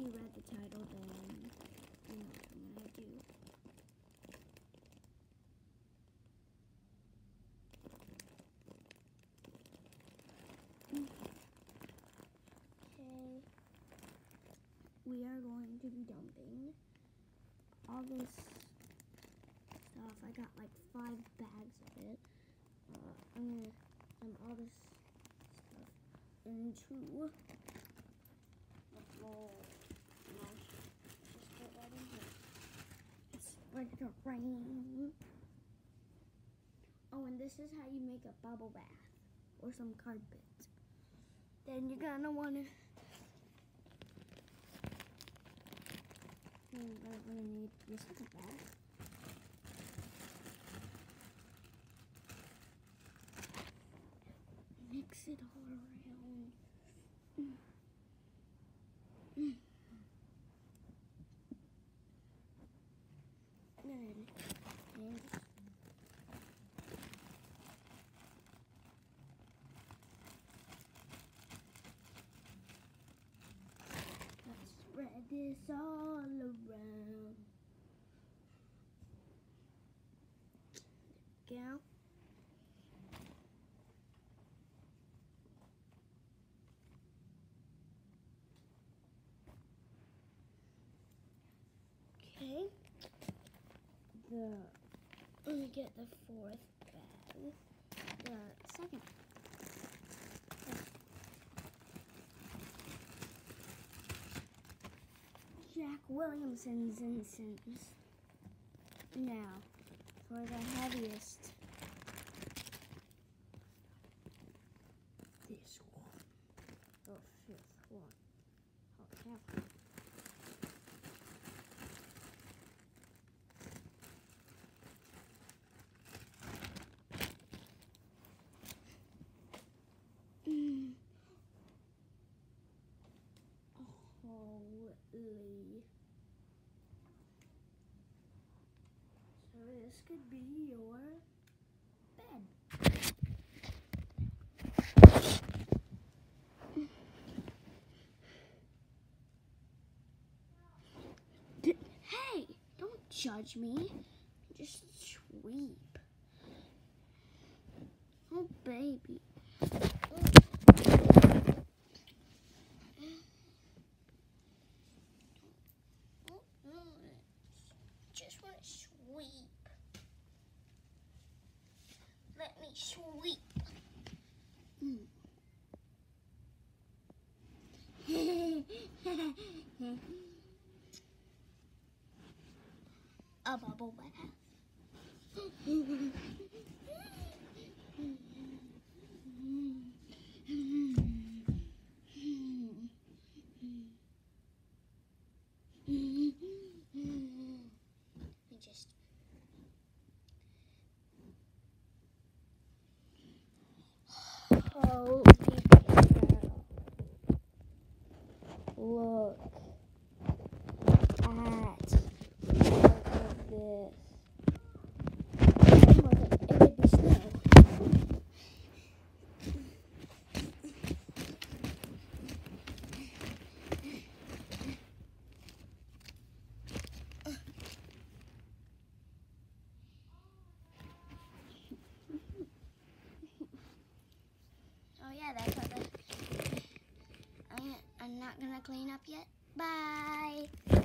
you read the title, then you know what I'm gonna do. Okay. We are going to be dumping all this stuff. I got like 5 bags of it. I'm gonna dump all this stuff into a bowl. Just put that in here. It's ready to rain. Oh, and this is how you make a bubble bath or some carpet. Then you're gonna wanna. I'm gonna need this second bath. Mix it all around. Good. And let's spread this all around. There we go. Okay. Let me get the 4th bag. The second. Jack Williamson's incense. Now, for the heaviest. This one. The 5th one. Oh, yeah. Holy. So this could be your bed. Hey, don't judge me. Just sweep. Oh, baby. Just want to sweep. Let me sweep. A bubble bath. Holy cow. Look at all of this. It would be snow. Oh yeah, that's what I'm not gonna clean up yet. Bye.